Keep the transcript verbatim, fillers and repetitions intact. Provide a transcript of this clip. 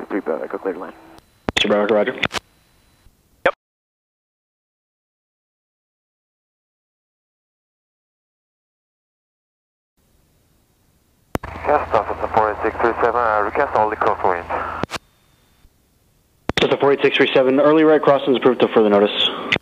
three Bravo Echo, clear to land. Mister Bravo Echo, roger. Yep. Cessna, Cessna four eight six three seven, uh, request all the crosswind. Cessna four eight six three seven, early right crossing is approved till further notice.